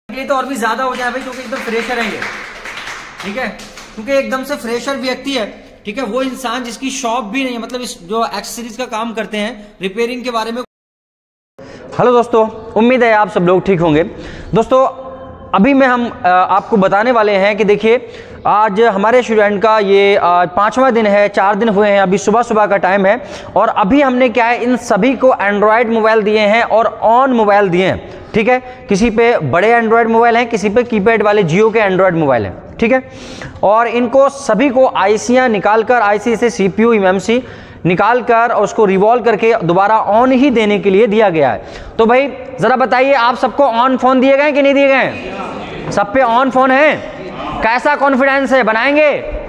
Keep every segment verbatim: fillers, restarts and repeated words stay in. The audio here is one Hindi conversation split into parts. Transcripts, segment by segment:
ये तो और भी ज्यादा हो जाए भाई, क्योंकि एकदम फ्रेशर है ये, ठीक है, क्योंकि एकदम से फ्रेशर व्यक्ति है, ठीक है, वो इंसान जिसकी शॉप भी नहीं है, मतलब इस जो एक्सेसरीज का काम करते हैं रिपेयरिंग के बारे में। हेलो दोस्तों, उम्मीद है आप सब लोग ठीक होंगे। दोस्तों अभी मैं हम आपको बताने वाले हैं कि देखिए आज हमारे स्टूडेंट का ये पाँचवा दिन है, चार दिन हुए हैं, अभी सुबह सुबह का टाइम है, और अभी हमने क्या है इन सभी को एंड्रॉयड मोबाइल दिए हैं और ऑन मोबाइल दिए हैं, ठीक है। किसी पे बड़े एंड्रॉयड मोबाइल हैं, किसी पे कीपैड वाले जियो के एंड्रॉयड मोबाइल हैं, ठीक है। और इनको सभी को आईसियाँ निकाल कर, आईसी से सीपीयू एमएमसी निकाल कर और उसको रिवॉल्व करके दोबारा ऑन ही देने के लिए दिया गया है। तो भाई ज़रा बताइए, आप सबको ऑन फ़ोन दिए गए कि नहीं दिए गए? सब पे ऑन फ़ोन है? कैसा कॉन्फिडेंस है, बनाएंगे?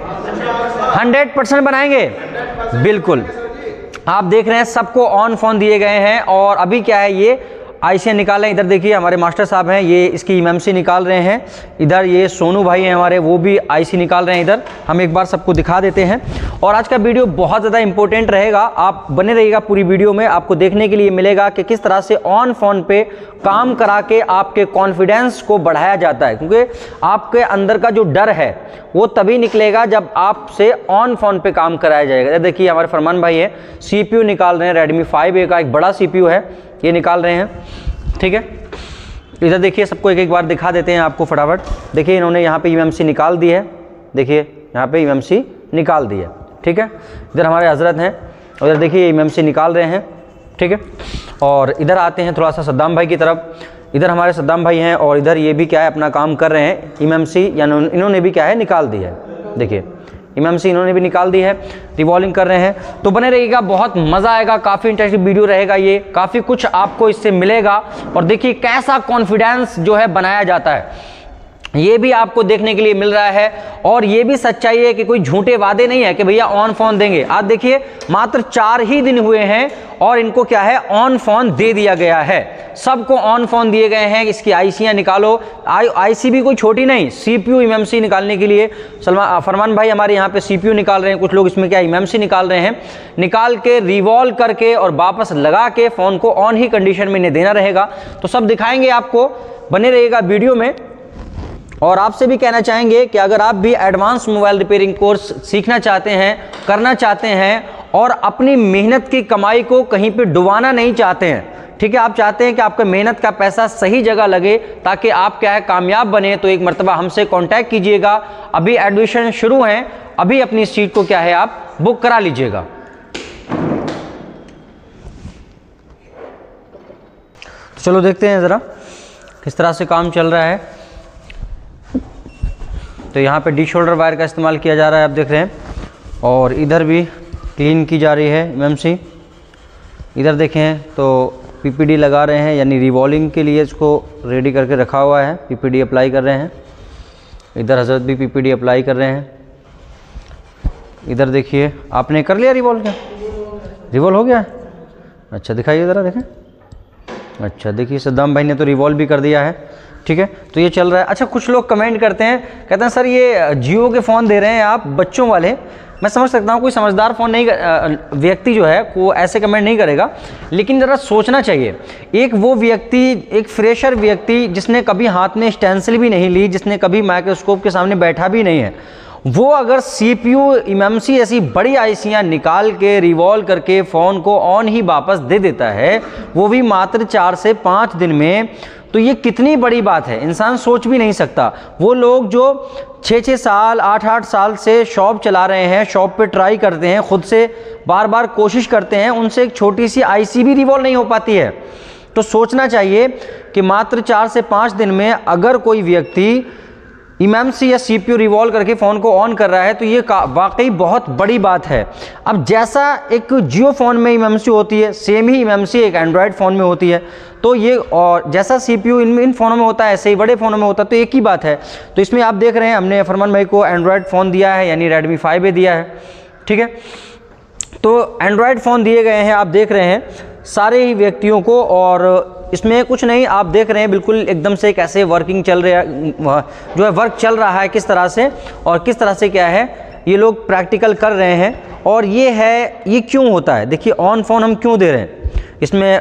हंड्रेड परसेंट बनाएंगे, बिल्कुल। आप देख रहे हैं सबको ऑन फ़ोन दिए गए हैं, और अभी क्या है ये आईसी निकाल रहे हैं। इधर देखिए हमारे मास्टर साहब हैं, ये इसकी एमएमसी निकाल रहे हैं। इधर ये सोनू भाई हैं हमारे, वो भी आईसी निकाल रहे हैं। इधर हम एक बार सबको दिखा देते हैं। और आज का वीडियो बहुत ज़्यादा इंपॉर्टेंट रहेगा, आप बने रहिएगा पूरी वीडियो में। आपको देखने के लिए मिलेगा कि किस तरह से ऑन फ़ोन पे काम करा के आपके कॉन्फिडेंस को बढ़ाया जाता है, क्योंकि आपके अंदर का जो डर है वो तभी निकलेगा जब आपसे ऑन फ़ोन पे काम कराया जाएगा। देखिए हमारे फरमान भाई है, सीपीयू निकाल रहे हैं, रेडमी फाइव ए का एक बड़ा सीपीयू है, ये निकाल रहे हैं, ठीक है। इधर देखिए सबको एक एक बार दिखा देते हैं आपको फटाफट। देखिए इन्होंने यहाँ पे एमएमसी निकाल दी है, देखिए यहाँ पे एमएमसी निकाल दी है, ठीक है। इधर हमारे हजरत हैं, उधर देखिए एमएमसी निकाल रहे हैं, ठीक है। और इधर आते हैं थोड़ा सा सद्दाम भाई की तरफ। इधर हमारे सद्दाम भाई हैं, और इधर ये भी क्या है अपना काम कर रहे हैं, एमएमसी यानी इन्होंने भी क्या है निकाल दी है, देखिए एमएमसी इन्होंने भी निकाल दी है, रिवॉल्विंग कर रहे हैं। तो बने रहिएगा, बहुत मज़ा आएगा, काफ़ी इंटरेस्टिंग वीडियो रहेगा ये, काफ़ी कुछ आपको इससे मिलेगा। और देखिए कैसा कॉन्फिडेंस जो है बनाया जाता है, ये भी आपको देखने के लिए मिल रहा है। और ये भी सच्चाई है कि कोई झूठे वादे नहीं है कि भैया ऑन फोन देंगे। आज देखिए मात्र चार ही दिन हुए हैं और इनको क्या है ऑन फोन दे दिया गया है, सबको ऑन फोन दिए गए हैं। इसकी आईसियाँ निकालो, आई आईसी भी कोई छोटी नहीं, सीपीयू एमएमसी निकालने के लिए सलमान फरमान भाई हमारे यहाँ पे सीपीयू निकाल रहे हैं, कुछ लोग इसमें क्या एमएमसी निकाल रहे हैं। निकाल के रिवॉल्व करके और वापस लगा के फ़ोन को ऑन ही कंडीशन में इन्हें देना रहेगा। तो सब दिखाएंगे आपको, बने रहिएगा वीडियो में। और आपसे भी कहना चाहेंगे कि अगर आप भी एडवांस मोबाइल रिपेयरिंग कोर्स सीखना चाहते हैं, करना चाहते हैं, और अपनी मेहनत की कमाई को कहीं पे डुबाना नहीं चाहते हैं, ठीक है, आप चाहते हैं कि आपका मेहनत का पैसा सही जगह लगे ताकि आप क्या है कामयाब बने, तो एक मरतबा हमसे कांटेक्ट कीजिएगा। अभी एडमिशन शुरू हैं, अभी अपनी सीट को क्या है आप बुक करा लीजिएगा। तो चलो देखते हैं ज़रा किस तरह से काम चल रहा है। तो यहाँ पे डी शोल्डर वायर का इस्तेमाल किया जा रहा है, आप देख रहे हैं, और इधर भी क्लीन की जा रही है एमएमसी। इधर देखें तो पीपीडी लगा रहे हैं, यानी रिवॉल्विंग के लिए इसको रेडी करके रखा हुआ है, पीपीडी अप्लाई कर रहे हैं। इधर हजरत भी पीपीडी अप्लाई कर रहे हैं। इधर देखिए आपने कर लिया रिवॉल्व, क्या रिवॉल्व हो गया? अच्छा दिखाइए ज़रा, देखें। अच्छा देखिए सद्दाम भाई ने तो रिवॉल्व भी कर दिया है, ठीक है। तो ये चल रहा है। अच्छा कुछ लोग कमेंट करते हैं, कहते हैं सर ये जियो के फ़ोन दे रहे हैं आप बच्चों वाले। मैं समझ सकता हूँ कोई समझदार फ़ोन नहीं व्यक्ति जो है वो ऐसे कमेंट नहीं करेगा, लेकिन ज़रा सोचना चाहिए। एक वो व्यक्ति, एक फ्रेशर व्यक्ति जिसने कभी हाथ में स्टेंसिल भी नहीं ली, जिसने कभी माइक्रोस्कोप के सामने बैठा भी नहीं है, वो अगर सीपीयू एमएमसी ऐसी बड़ी आईसियाँ निकाल के रिवॉल्व करके फ़ोन को ऑन ही वापस दे देता है, वो भी मात्र चार से पाँच दिन में, तो ये कितनी बड़ी बात है, इंसान सोच भी नहीं सकता। वो लोग जो छः छः साल आठ आठ साल से शॉप चला रहे हैं, शॉप पे ट्राई करते हैं, खुद से बार बार कोशिश करते हैं, उनसे एक छोटी सी आईसी भी रिवॉल्व नहीं हो पाती है। तो सोचना चाहिए कि मात्र चार से पाँच दिन में अगर कोई व्यक्ति एमएमसी या सीपीयू रिवॉल्व करके फ़ोन को ऑन कर रहा है, तो ये वाकई बहुत बड़ी बात है। अब जैसा एक जियो फ़ोन में एमएमसी होती है, सेम ही एमएमसी एक एंड्रॉयड फ़ोन में होती है। तो ये और जैसा सीपीयू इन इन फ़ोनों में होता है, ऐसे ही बड़े फ़ोनों में होता है, तो एक ही बात है। तो इसमें आप देख रहे हैं हमने फरमान भाई को एंड्रॉयड फ़ोन दिया है, यानी रेडमी फाइव ए दिया है, ठीक है। तो एंड्रॉयड फ़ोन दिए गए हैं, आप देख रहे हैं सारे ही व्यक्तियों को, और इसमें कुछ नहीं, आप देख रहे हैं बिल्कुल एकदम से कैसे वर्किंग चल रहा है, जो है वर्क चल रहा है किस तरह से, और किस तरह से क्या है ये लोग प्रैक्टिकल कर रहे हैं। और ये है, ये क्यों होता है, देखिए ऑन फ़ोन हम क्यों दे रहे हैं, इसमें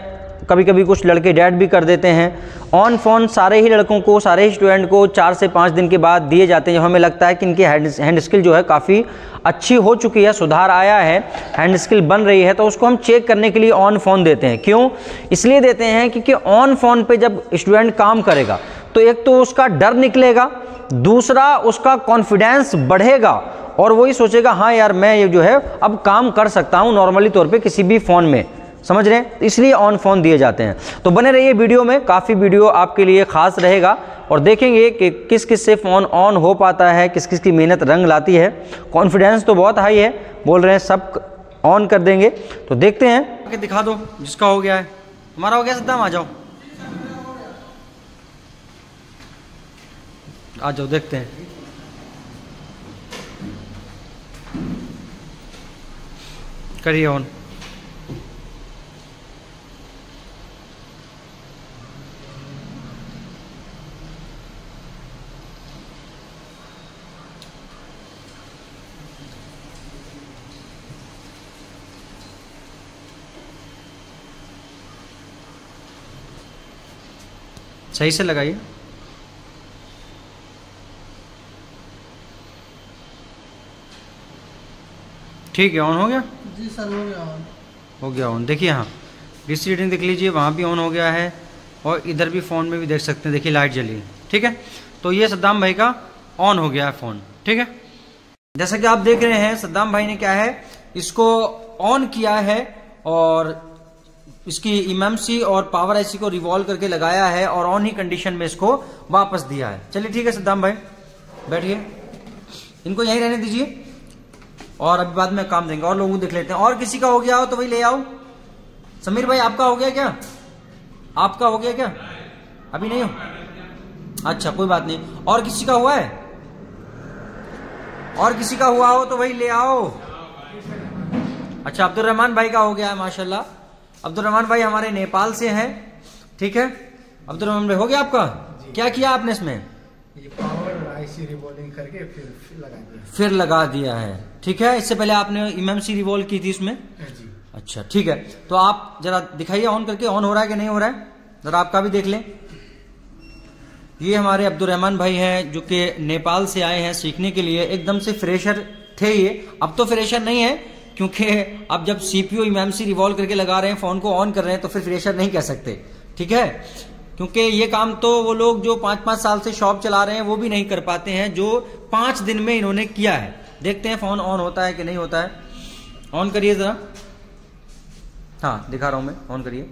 कभी कभी कुछ लड़के डेट भी कर देते हैं। ऑन फ़ोन सारे ही लड़कों को, सारे ही स्टूडेंट को चार से पाँच दिन के बाद दिए जाते हैं। हमें लगता है कि इनकी हैंड स्किल जो है काफ़ी अच्छी हो चुकी है, सुधार आया है, हैंड स्किल बन रही है, तो उसको हम चेक करने के लिए ऑन फ़ोन देते हैं। क्यों इसलिए देते हैं क्योंकि ऑन फ़ोन पे जब स्टूडेंट काम करेगा तो एक तो उसका डर निकलेगा, दूसरा उसका कॉन्फिडेंस बढ़ेगा और वही सोचेगा हाँ यार मैं ये जो है अब काम कर सकता हूँ नॉर्मली तौर पे किसी भी फ़ोन में, समझ रहे हैं, इसलिए ऑन फ़ोन दिए जाते हैं। तो बने रहिए वीडियो में, काफ़ी वीडियो आपके लिए ख़ास रहेगा और देखेंगे कि किस किस से फ़ोन ऑन हो पाता है, किस किस की मेहनत रंग लाती है। कॉन्फिडेंस तो बहुत हाई है, बोल रहे हैं सब ऑन कर देंगे, तो देखते हैं कि दिखा दो जिसका हो गया है। हमारा हो गया सद्दाम, आ जाओ आ जाओ देखते हैं। करिए ऑन। सही से लगाइए। ठीक है, ऑन हो गया जी सर, हो गया ऑन। हो गया ऑन। देखिए हाँ डीसी रीडिंग देख लीजिए, वहाँ भी ऑन हो गया है और इधर भी फ़ोन में भी देख सकते हैं, देखिए लाइट जली। ठीक है, तो ये सद्दाम भाई का ऑन हो गया है फ़ोन। ठीक है, जैसा कि आप देख रहे हैं सद्दाम भाई ने क्या है इसको ऑन किया है और इसकी इमएमसी और पावर आईसी को रिवॉल्व करके लगाया है और ऑन ही कंडीशन में इसको वापस दिया है। चलिए ठीक है सद्दाम भाई बैठिए, इनको यहीं रहने दीजिए और अभी बाद में काम देंगे और लोगों को देख लेते हैं। और किसी का हो गया हो तो वही ले आओ। समीर भाई आपका हो गया क्या? आपका हो गया क्या? अभी नहीं हो? अच्छा कोई बात नहीं। और किसी का हुआ है? और किसी का हुआ हो तो वही ले आओ। अच्छा अब्दुल रहमान भाई का हो गया है माशाल्लाह। अब्दुल रहमान भाई हमारे नेपाल से हैं। ठीक है अब्दुल रहमान भाई हो गया आपका? क्या किया आपने इसमें? ये पावर आईसी रिवॉल्विंग करके फिर फिर लगा दिया। फिर लगा दिया है। ठीक है, इससे पहले आपने इमएमसी रिवॉल्व की थी इसमें? जी। अच्छा ठीक है, तो आप जरा दिखाइए ऑन करके, ऑन हो रहा है कि नहीं हो रहा है, जरा आपका भी देख लें। ये हमारे अब्दुल रहमान भाई हैं जो कि नेपाल से आए हैं सीखने के लिए। एकदम से फ्रेशर थे ये, अब तो फ्रेशर नहीं है क्योंकि अब जब सीपीयू इमएमसी रिवॉल्व करके लगा रहे हैं, फोन को ऑन कर रहे हैं, तो फिर फ्रेशर नहीं कह सकते। ठीक है, क्योंकि ये काम तो वो लोग जो पांच पांच साल से शॉप चला रहे हैं वो भी नहीं कर पाते हैं, जो पांच दिन में इन्होंने किया है। देखते हैं फोन ऑन होता है कि नहीं होता है। ऑन करिए जरा। हाँ दिखा रहा हूं मैं, ऑन करिए।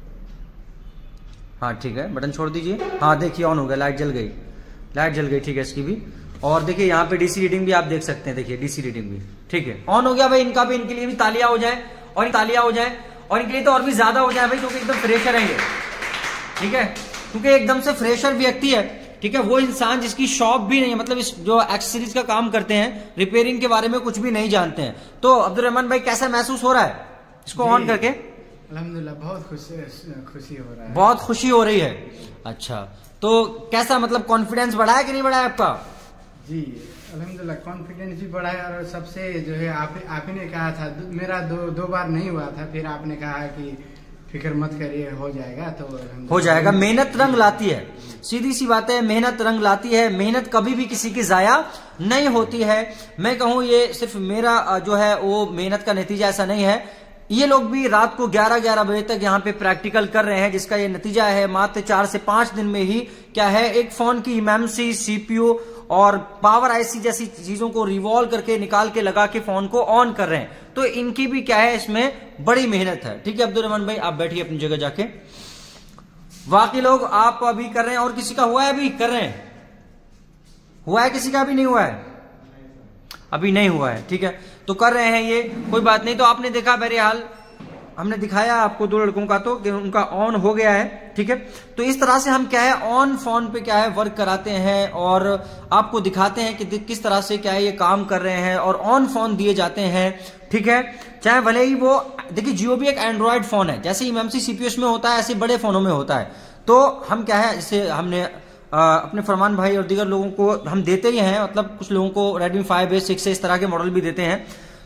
हाँ ठीक है, बटन छोड़ दीजिए। हाँ देखिए ऑन हो गया, लाइट जल गई, लाइट जल गई। ठीक है, इसकी भी। और देखिए यहाँ पे डीसी रीडिंग भी आप देख सकते हैं, देखिए डीसी रीडिंग भी। ठीक है, ऑन हो गया भाई। इनका भी, इनके लिए भी तालियां हो जाए और तालियां हो जाए और इनके लिए तो और भी ज्यादा हो जाए भाई, क्योंकि एकदम फ्रेशर है ये। ठीक है, क्योंकि एकदम से फ्रेशर व्यक्ति है। ठीक है, वो इंसान जिसकी शॉप भी नहीं है, मतलब इस जो एक्सेसरीज का काम करते हैं, रिपेयरिंग के बारे में कुछ भी नहीं जानते हैं। तो अब्दुल रहमान भाई कैसा महसूस हो रहा है इसको ऑन करके? अल्हम्दुलिल्लाह बहुत खुशी खुशी हो रहा है। बहुत खुशी हो रही है। अच्छा, तो कैसा मतलब कॉन्फिडेंस बढ़ा है कि नहीं बढ़ा है आपका? जी अल्हम्दुलिल्लाह कॉन्फिडेंस भी बढ़ा है और सबसे जो है आप आप ही ने कहा था, मेरा दो दो बार नहीं हुआ था, फिर आपने कहा कि फिक्र मत करिए हो जाएगा, तो हो जाएगा। मेहनत रंग लाती है, सीधी सी बात है, मेहनत रंग लाती है। मेहनत कभी भी किसी की जाया नहीं होती है। मैं कहूँ ये सिर्फ मेरा जो है वो मेहनत का नतीजा ऐसा नहीं है। ये लोग भी रात को ग्यारह ग्यारह बजे तक यहाँ पे प्रैक्टिकल कर रहे हैं, जिसका ये नतीजा है मात्र चार से पांच दिन में ही क्या है एक फोन की इमएमसी, सीपीयू और पावर आईसी जैसी चीजों को रिवॉल्व करके निकाल के लगा के फोन को ऑन कर रहे हैं। तो इनकी भी क्या है इसमें बड़ी मेहनत है। ठीक है अब्दुल रहमान भाई आप बैठिए अपनी जगह जाके। बाकी लोग आप अभी कर रहे हैं और किसी का हुआ है? अभी कर रहे हैं? हुआ है किसी का? अभी नहीं हुआ है, अभी नहीं हुआ है। ठीक है, तो कर रहे हैं ये, कोई बात नहीं। तो आपने देखा बहरहाल हमने दिखाया आपको दो लड़कों का, तो कि उनका ऑन हो गया है। ठीक है, तो इस तरह से हम क्या है ऑन फोन पे क्या है वर्क कराते हैं और आपको दिखाते हैं कि किस तरह से क्या है ये काम कर रहे हैं और ऑन फोन दिए जाते हैं। ठीक है, चाहे भले ही वो देखिए जियो भी एक एंड्रॉयड फोन है, जैसे इमएमसी सीपीयू में होता है ऐसे बड़े फोनों में होता है। तो हम क्या है इसे हमने आ, अपने फरमान भाई और दीगर लोगों को हम देते ही हैं, मतलब कुछ लोगों को रेडमी फाइव ए सिक्स इस तरह के मॉडल भी देते हैं।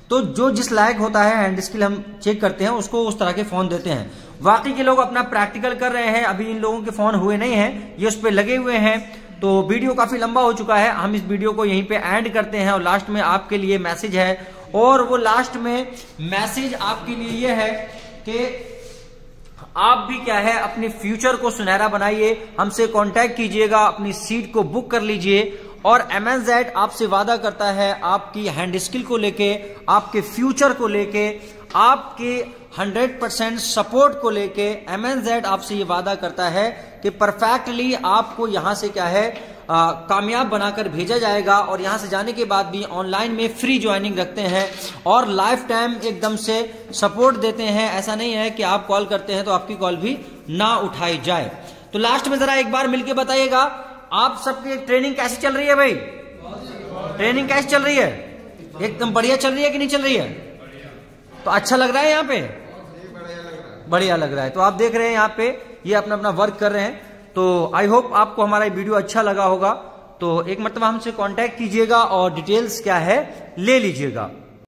तो जो जिस लायक होता है हैंड स्किल हम चेक करते हैं उसको उस तरह के फोन देते हैं। बाकी के लोग अपना प्रैक्टिकल कर रहे हैं, अभी इन लोगों के फोन हुए नहीं हैं, ये उस पर लगे हुए हैं। तो वीडियो काफी लंबा हो चुका है, हम इस वीडियो को यहीं पे एंड करते हैं और लास्ट में आपके लिए मैसेज है, और वो लास्ट में मैसेज आपके लिए ये है कि आप भी क्या है अपने फ्यूचर को सुनहरा बनाइए, हमसे कांटेक्ट कीजिएगा, अपनी सीट को बुक कर लीजिए। और एम एन जेड आपसे वादा करता है आपकी हैंड स्किल को लेके, आपके फ्यूचर को लेके, आपके हंड्रेड परसेंट सपोर्ट को लेके एम एन जेड आपसे ये वादा करता है कि परफेक्टली आपको यहां से क्या है आ, कामयाब बनाकर भेजा जाएगा। और यहां से जाने के बाद भी ऑनलाइन में फ्री ज्वाइनिंग रखते हैं और लाइफ टाइम एकदम से सपोर्ट देते हैं। ऐसा नहीं है कि आप कॉल करते हैं तो आपकी कॉल भी ना उठाई जाए। तो लास्ट में जरा एक बार मिलके बताइएगा आप सबकी ट्रेनिंग कैसी चल रही है भाई? ट्रेनिंग कैसी चल रही है? एकदम बढ़िया चल रही है कि नहीं चल रही है? तो अच्छा लग रहा है यहाँ पे? बढ़िया लग रहा है। तो आप देख रहे हैं यहाँ पे ये अपना अपना वर्क कर रहे हैं। तो आई होप आपको हमारा वीडियो अच्छा लगा होगा। तो एक मरतबा हमसे कांटेक्ट कीजिएगा और डिटेल्स क्या है ले लीजिएगा।